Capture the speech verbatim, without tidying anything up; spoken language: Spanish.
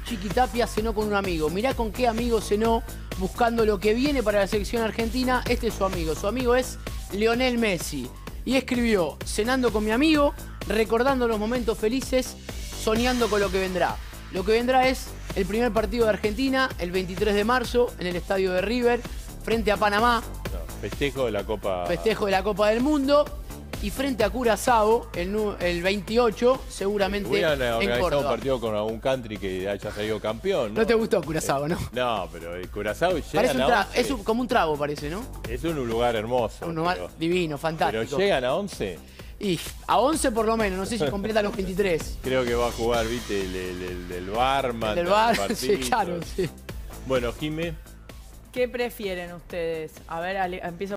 Chiqui Tapia cenó con un amigo. Mirá con qué amigo cenó, buscando lo que viene para la selección argentina. Este es su amigo. Su amigo es Lionel Messi. Y escribió, cenando con mi amigo, recordando los momentos felices, soñando con lo que vendrá. Lo que vendrá es el primer partido de Argentina, el veintitrés de marzo, en el estadio de River, frente a Panamá. No, festejo de la Copa... Festejo de la Copa del Mundo. Y frente a Curazao, el, el veintiocho, seguramente Hubieran en organizado Córdoba. un partido con algún country que haya salido campeón, ¿no? No te gustó Curazao, ¿no? No, pero el Curazao Parece llegan un a tra- once. es un- como un trago, parece, ¿no? Es un lugar hermoso. Un lugar pero, divino, fantástico. pero llegan a once. Y a once por lo menos, no sé si completa los veintitrés. Creo que va a jugar, viste, el, el, el del barman. El del bar, sí, partidito. claro, sí. Bueno, Jimé. ¿Qué prefieren ustedes? A ver, Ale, empiezo